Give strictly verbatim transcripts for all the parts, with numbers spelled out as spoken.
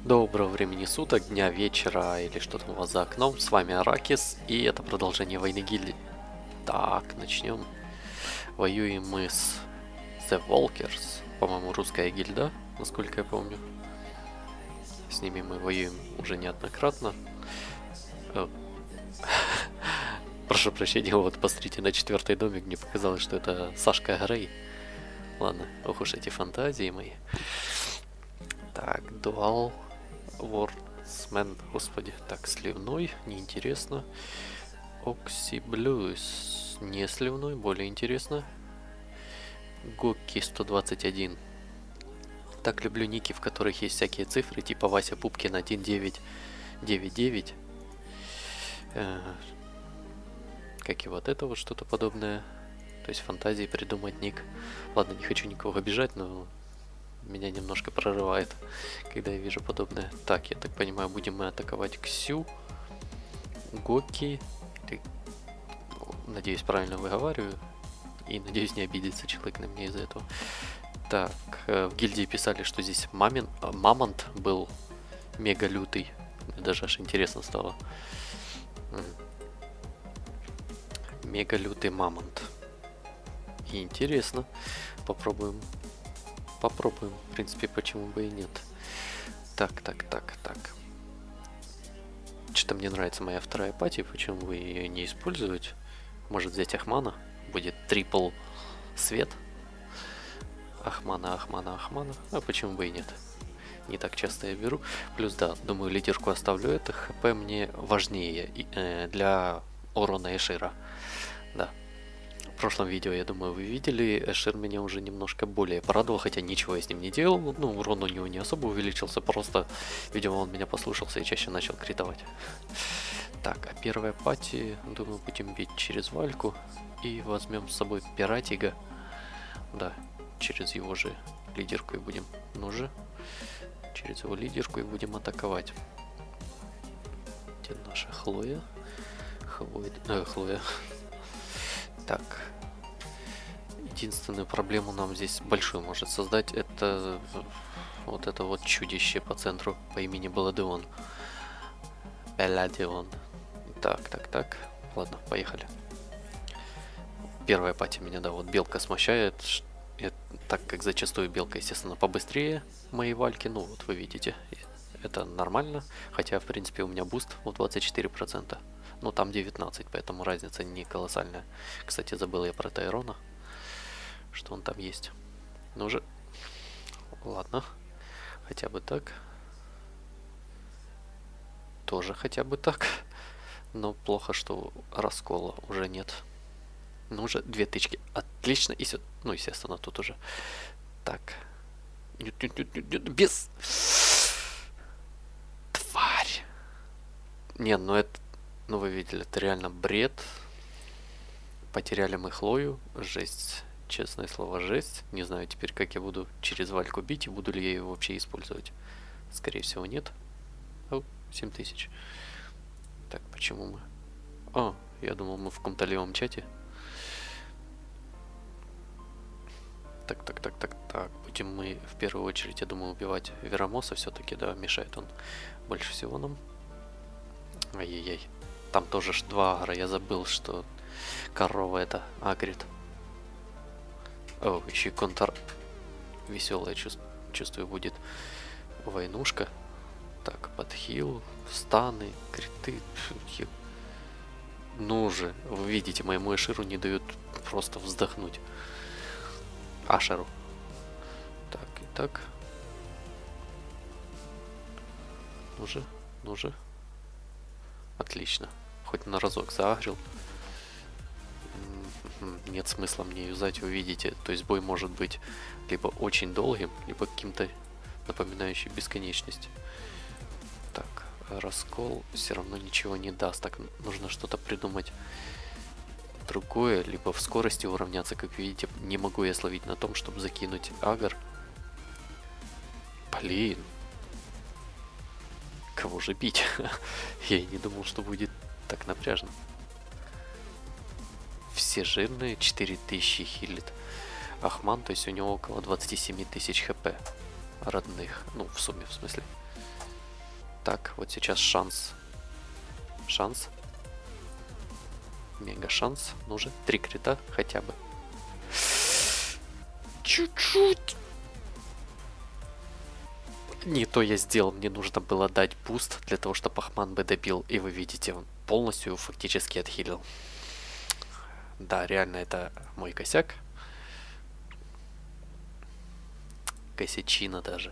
Доброго времени суток, дня, вечера или что там у вас за окном. С вами Аракис, и это продолжение войны гильдии. Так, начнем. Воюем мы с The Walkers, по-моему, русская гильда, насколько я помню. С ними мы воюем уже неоднократно. Э, Прошу прощения, вот посмотрите на четвертый домик, мне показалось, что это Сашка Грей. Ладно, ох уж эти фантазии мои. Так, дуал. Вордсмен, господи, так, сливной, неинтересно. Окси Блюз, не сливной, более интересно. Гокки сто двадцать один. Так люблю ники, в которых есть всякие цифры, типа Вася Пупкин один девять девять девять. Э, как и вот это вот что-то подобное. То есть фантазии придумать ник. Ладно, не хочу никого обижать, но меня немножко прорывает, когда я вижу подобное. Так, я так понимаю, будем мы атаковать Ксю, Гоки. Надеюсь, правильно выговариваю. И надеюсь, не обидится человек на меня из-за этого. Так, в гильдии писали, что здесь мамин, мамонт был мега лютый. Мне даже аж интересно стало. Мега лютый мамонт. И интересно. Попробуем. Попробуем. В принципе, почему бы и нет. Так, так, так, так. Что-то мне нравится моя вторая пати. Почему бы ее не использовать? Может взять Ахмана? Будет трипл свет. Ахмана, Ахмана, Ахмана. А почему бы и нет? Не так часто я беру. Плюс, да, думаю, лидерку оставлю. Это ХП мне важнее э, для урона Эшира. Да. В прошлом видео, я думаю, вы видели, Эшир меня уже немножко более порадовал, хотя ничего я с ним не делал. Ну, урон у него не особо увеличился, просто, видимо, он меня послушался и чаще начал критовать. Так, а первая пати, думаю, будем бить через Вальку. И возьмем с собой Пиратига. Да, через его же лидерку и будем, ну же, через его лидерку и будем атаковать. Где наша Хлоя? Хлоя, э, Хлоя. Так, единственную проблему нам здесь большую может создать, это вот это вот чудище по центру по имени Баладеон. Баладеон. Так, так, так. Ладно, поехали. Первая пати меня, да, вот белка смущает, так как зачастую белка, естественно, побыстрее моей вальки. Ну, вот вы видите, это нормально, хотя, в принципе, у меня буст в двадцать четыре процента. Ну, там девятнадцать, поэтому разница не колоссальная. Кстати, забыл я про Тайрона, что он там есть. Ну же, ладно, хотя бы так. Тоже хотя бы так. Но плохо, что раскола уже нет. Ну, уже две тычки. Отлично. И сюда. Ну, естественно, тут уже. Так. Нет, нет, нет, нет, нет. Без... Тварь. Не, ну это... Ну, вы видели, это реально бред. Потеряли мы Хлою. Жесть. Честное слово, жесть. Не знаю теперь, как я буду через Вальку бить и буду ли я ее вообще использовать. Скорее всего, нет. О, семь тысяч. Так, почему мы... О, я думал, мы в каком-то левом чате. Так, так, так, так, так. Будем мы в первую очередь, я думаю, убивать Верамоса. Все-таки, да, мешает он больше всего нам. Ай-яй-яй. Там тоже ж два агра. Я забыл, что корова это агрит. О, еще и контр. Веселая, чувств... чувствую, будет войнушка. Так, подхил, станы, криты. Ну же, вы видите, моему Эширу не дают просто вздохнуть. Ашеру. Так, и так. Ну же, ну же. Отлично. Хоть на разок заагрил. Нет смысла мне юзать, вы видите. То есть бой может быть либо очень долгим, либо каким-то напоминающим бесконечность. Так, раскол все равно ничего не даст. Так, нужно что-то придумать другое, либо в скорости уравняться. Как видите, не могу я словить на том, чтобы закинуть агр. Блин. Кого же бить? Я и не думал, что будет так напряжно. Все жирные, четыре тысячи хилит. Ахман, то есть у него около двадцать семь тысяч хп родных. Ну, в сумме, в смысле. Так, вот сейчас шанс. Шанс. Мега шанс. Ну же, три крита хотя бы. Чуть-чуть. Не то я сделал, мне нужно было дать буст для того, чтобы Ахман бы добил. И вы видите, он полностью его фактически отхилил. Да, реально это мой косяк. Косячина даже.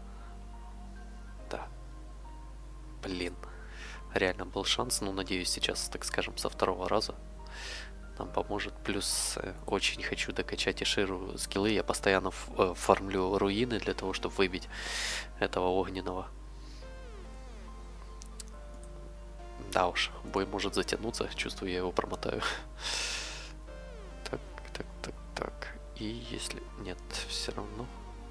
Да. Блин. Реально был шанс, но надеюсь сейчас, так скажем, со второго раза нам поможет. Плюс э, очень хочу докачать Иширу скиллы. Я постоянно э, фармлю руины для того, чтобы выбить этого огненного. Да уж, бой может затянуться. Чувствую, я его промотаю. Так, так, так, так. И если... Нет, все равно...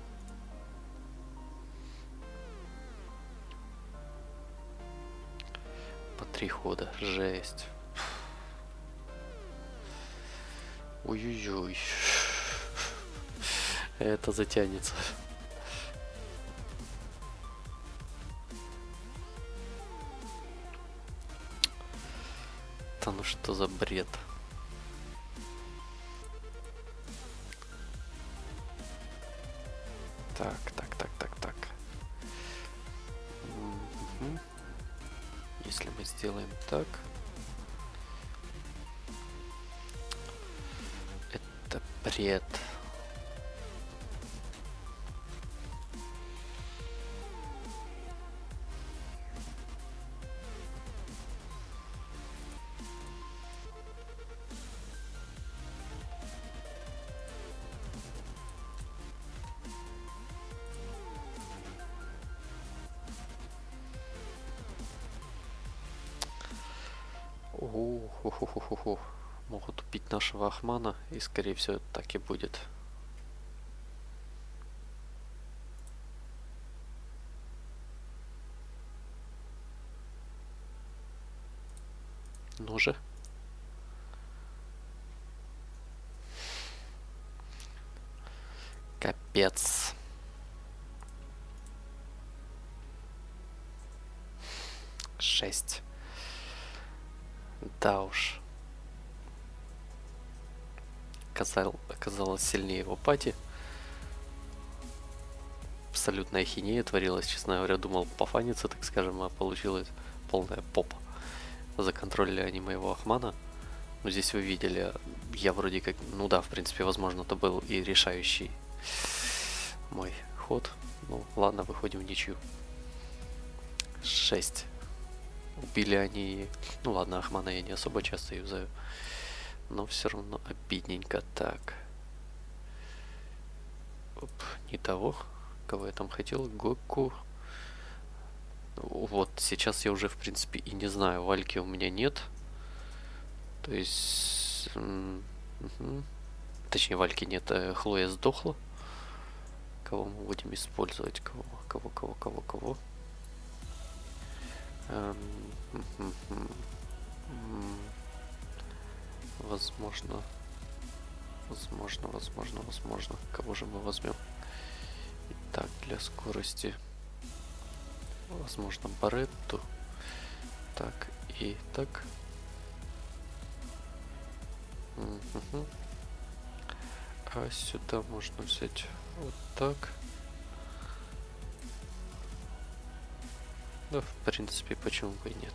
По три хода. Жесть. Ой-ой-ой. Это затянется. Да ну что за бред? Так, так, так, так, так. Угу. Если мы сделаем так, это бред. Ху-ху-ху-ху-ху. Могут убить нашего Ахмана, и скорее всего так и будет. Ну же. Капец. Шесть. Да уж. Казал, оказалось сильнее его пати. Абсолютная ахинея творилась, честно говоря. Думал пофаниться, так скажем, а получилась полная попа. Законтролили они моего Ахмана. Но здесь вы видели, я вроде как... Ну да, в принципе, возможно, это был и решающий мой ход. Ну ладно, выходим в ничью. шесть. Убили они... Ну ладно, Ахмана я не особо часто юзаю. Но все равно обидненько. Так. Оп, не того, кого я там хотел. Гоку. Вот, сейчас я уже, в принципе, и не знаю. Вальки у меня нет. То есть... Угу. Точнее, Вальки нет. Хлоя сдохла. Кого мы будем использовать? Кого, кого, кого, кого, кого? Эм, возможно, возможно, возможно, возможно. Кого же мы возьмем? Итак, для скорости, возможно, Баретту. Так, и так. Угу. А сюда можно взять вот так. Да, в принципе, почему бы и нет.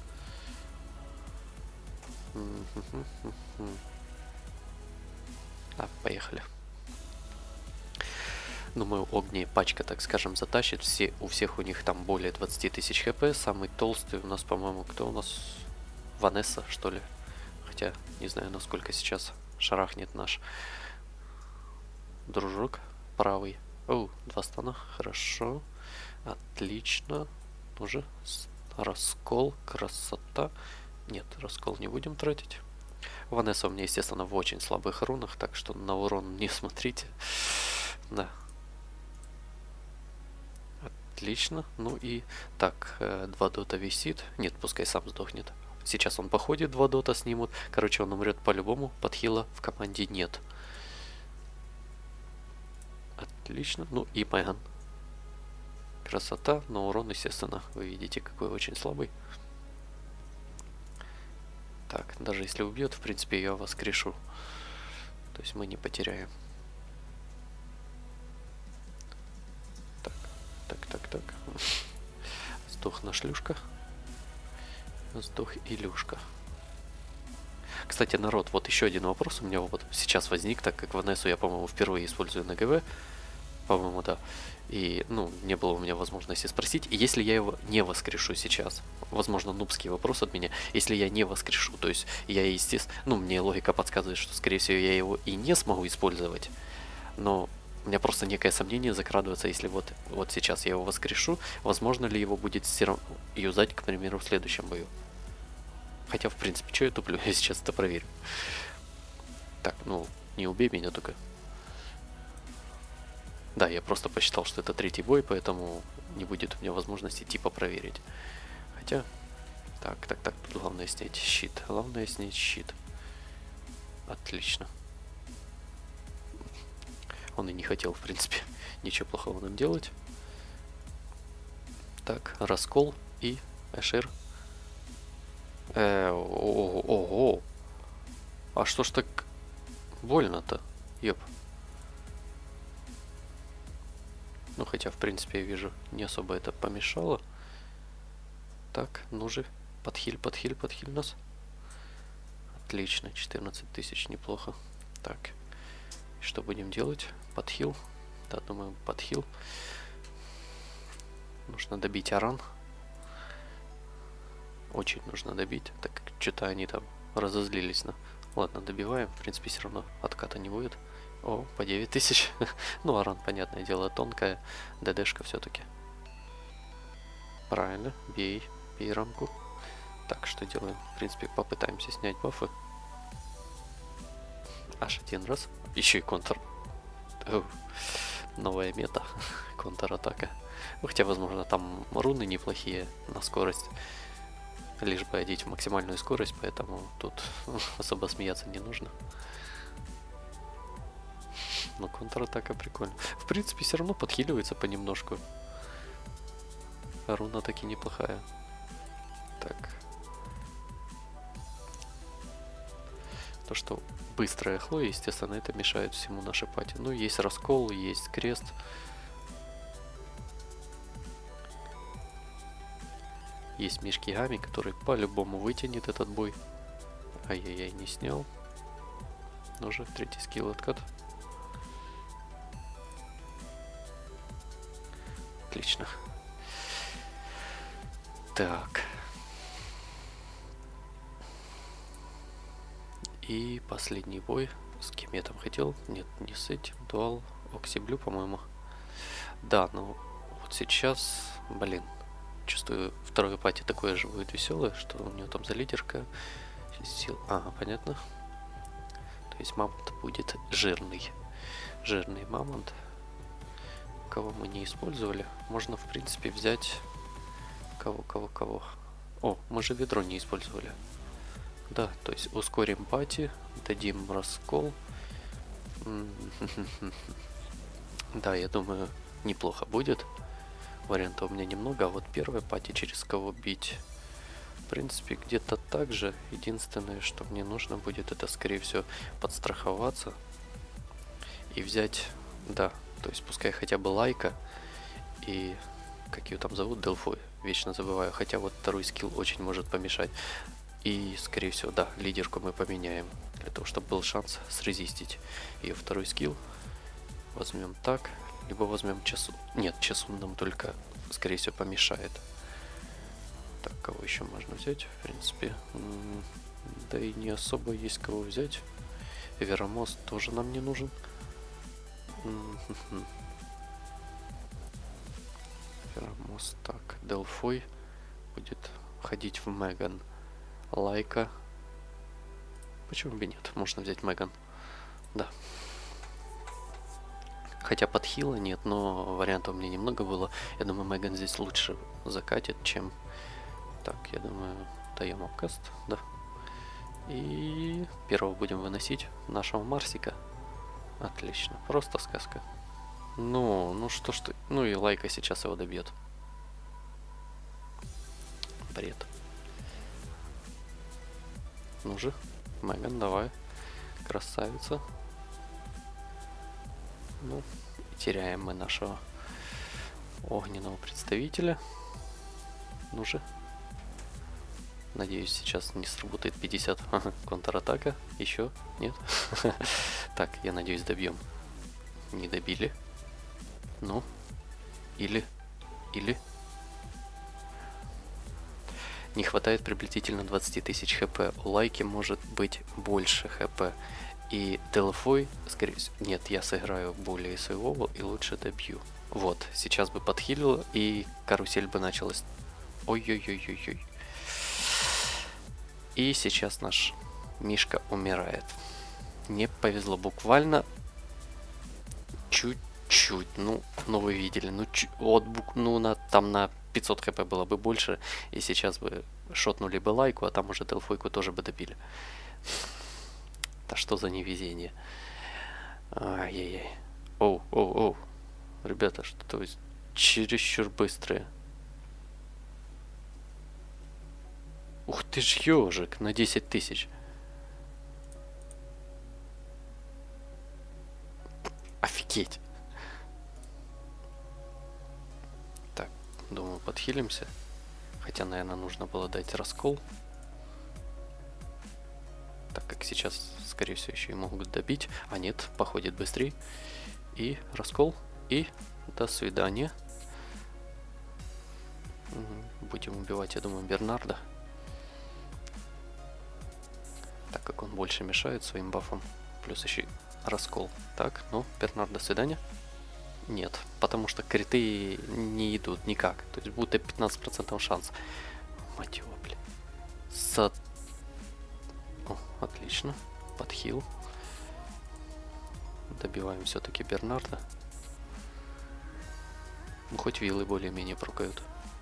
А, поехали. Думаю, огни пачка, так скажем, затащит. Все, у всех у них там более двадцати тысяч хп. Самый толстый у нас, по-моему, кто у нас? Ванесса, что ли? Хотя, не знаю, насколько сейчас шарахнет наш дружок правый. О, два стана, хорошо. Отлично. Уже раскол, красота. Нет, раскол не будем тратить. Ванесса у меня, естественно, в очень слабых рунах, так что на урон не смотрите. Да. Отлично. Ну и так, два дота висит. Нет, пускай сам сдохнет. Сейчас он походит, два дота снимут. Короче, он умрет по-любому. Подхила в команде нет. Отлично. Ну и Мэган. Красота, но урон, естественно, вы видите, какой очень слабый. Так, даже если убьет, в принципе, я воскрешу. То есть мы не потеряем. Так, так, так, так. Сдох наш Люшка. Сдох Илюшка. Кстати, народ, вот еще один вопрос у меня вот сейчас возник, так как Ванессу я, по-моему, впервые использую на ГВ. По-моему, да. И, ну, не было у меня возможности спросить. И если я его не воскрешу сейчас, возможно, нубский вопрос от меня, если я не воскрешу, то есть я, естественно, ну, мне логика подсказывает, что, скорее всего, я его и не смогу использовать, но у меня просто некое сомнение закрадывается, если вот, вот сейчас я его воскрешу, возможно ли его будет юзать, к примеру, в следующем бою. Хотя, в принципе, что я туплю, я сейчас это проверю. Так, ну, не убей меня только. Да, я просто посчитал, что это третий бой, поэтому не будет у меня возможности типа проверить. Хотя, так, так, так, главное снять щит. Главное снять щит. Отлично. Он и не хотел, в принципе, ничего плохого нам делать. Так, раскол и Эшир. Э, ого, ого. А что ж так больно-то? Ёп. Ну, хотя, в принципе, я вижу, не особо это помешало. Так, ну же, подхиль, подхиль, подхиль нас. Отлично, четырнадцать тысяч, неплохо. Так, что будем делать? Подхил. Да, думаю, подхил. Нужно добить Аран. Очень нужно добить, так как что-то они там разозлились на... Ладно, добиваем, в принципе, все равно отката не будет. О, по девять тысяч. Ну, Аран, понятное дело, тонкая. ДДшка все-таки. Правильно, бей, бей рамку. Так, что делаем? В принципе, попытаемся снять бафы. Аж один раз. Еще и контр. О, новая мета. Контратака. Ну, хотя, возможно, там руны неплохие на скорость. Лишь бы одеть в максимальную скорость, поэтому тут особо смеяться не нужно. Но контратака прикольно. В принципе, все равно подхиливается понемножку. Руна таки неплохая. Так. То, что быстрое хло, естественно, это мешает всему нашей пати. Ну, есть раскол, есть крест. Есть Мишки Гами, который по-любому вытянет этот бой. Ай-яй-яй, не снял. Ну же, третий скилл откат. Отлично. Так. И последний бой. С кем я там хотел? Нет, не с этим. Дуал Оксиблю, по-моему. Да, ну вот сейчас, блин, чувствую, второй пати такое же будет веселое, что у него там за лидерка. Сил. Ага, понятно. То есть мамонт будет жирный. Жирный мамонт. Кого мы не использовали. Можно, в принципе, взять... Кого, кого, кого? О, мы же ведро не использовали. Да, то есть ускорим пати, дадим раскол. Да, я думаю, неплохо будет. Вариантов у меня немного, а вот первая пати, через кого бить, в принципе, где-то так же. Единственное, что мне нужно будет, это, скорее всего, подстраховаться и взять, да, то есть пускай хотя бы Лайка и, как ее там зовут, Делфой, вечно забываю, хотя вот второй скилл очень может помешать. И, скорее всего, да, лидерку мы поменяем, для того, чтобы был шанс срезистить ее второй скилл. Возьмем так, либо возьмем часу. Нет, часу нам только, скорее всего, помешает. Так, кого еще можно взять? В принципе, да и не особо есть кого взять. Веромост тоже нам не нужен. Веромост, так, Делфой будет ходить в Меган. Лайка. Почему бы нет? Можно взять Меган. Да. Хотя подхила нет, но вариантов у меня немного было. Я думаю, Меган здесь лучше закатит, чем... Так, я думаю, даем обкаст, да. И первого будем выносить нашего Марсика. Отлично, просто сказка. Ну, ну что ж ты... Ну и Лайка сейчас его добьет. Бред. Ну же, Меган, давай. Красавица. Ну, теряем мы нашего огненного представителя. Ну же. Надеюсь, сейчас не сработает пятьдесят. Контратака. Еще? Нет? Так, я надеюсь, добьем. Не добили. Ну. Или. Или. Не хватает приблизительно двадцати тысяч хп. У Лайки может быть больше хп. И Делфой, скорее всего... Нет, я сыграю более своего и лучше добью. Вот, сейчас бы подхилил, и карусель бы началась. Ой-ой-ой-ой-ой. И сейчас наш Мишка умирает. Не повезло буквально чуть-чуть. Ну, ну вы видели. Ну, вот, ну на, там на пятьсот хп было бы больше. И сейчас бы шотнули бы Лайку, а там уже Делфойку тоже бы добили. Да что за невезение. Ай-яй-яй. Оу, оу, оу. Ребята, что-то вы чересчур быстрые. Ух ты ж ежик на десять тысяч. Офигеть. Так, думаю, подхилимся. Хотя, наверное, нужно было дать раскол. Так как сейчас, скорее всего, еще и могут добить. А нет, походит быстрее. И раскол. И до свидания. Будем убивать, я думаю, Бернарда. Так как он больше мешает своим бафом. Плюс еще раскол. Так, ну, Бернард, до свидания. Нет, потому что криты не идут никак. То есть будто пятнадцать процентов шанс. Мать его, блин. За... О, отлично. Подхил. Добиваем все-таки Бернарда. Ну, хоть виллы более-менее прокают.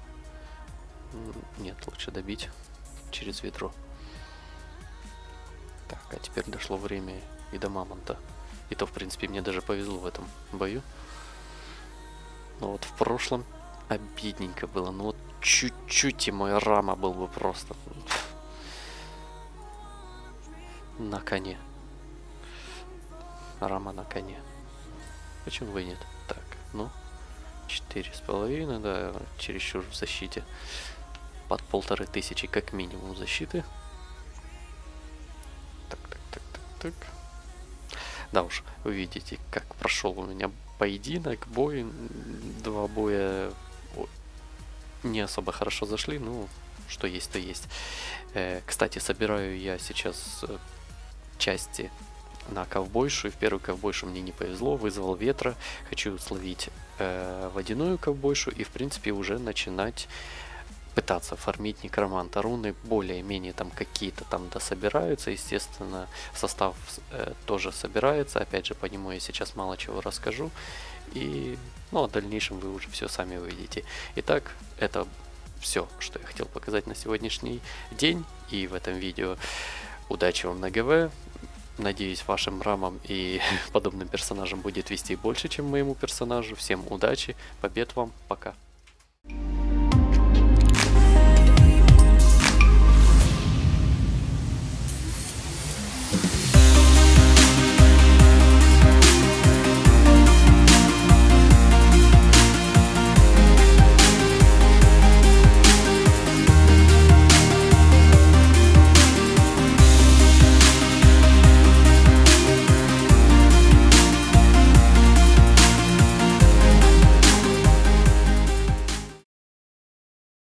Нет, лучше добить через ведро. Так, а теперь дошло время и до мамонта. И то, в принципе, мне даже повезло в этом бою. Но вот в прошлом обидненько было. Ну вот чуть-чуть и мой Рама был бы просто на коне. Рама на коне. Почему бы и нет? Так, ну, четыре с половиной, да, чересчур в защите. Под полторы тысячи как минимум защиты. Так, так, так, так, так. Да уж, вы видите, как прошел у меня поединок, бой. Два боя не особо хорошо зашли, ну, что есть, то есть. Э, кстати, собираю я сейчас части на ковбойшу, и в первую ковбойшу мне не повезло, вызвал ветра. Хочу словить э, водяную ковбойшу и, в принципе, уже начинать пытаться фармить некроманта. Руны более-менее там какие-то там дособираются, естественно, состав э, тоже собирается, опять же, по нему я сейчас мало чего расскажу, и, ну, о дальнейшем вы уже все сами увидите. Итак, это все, что я хотел показать на сегодняшний день, и в этом видео. Удачи вам на ГВ, надеюсь, вашим рамам и подобным персонажам будет вести больше, чем моему персонажу. Всем удачи, побед вам, пока.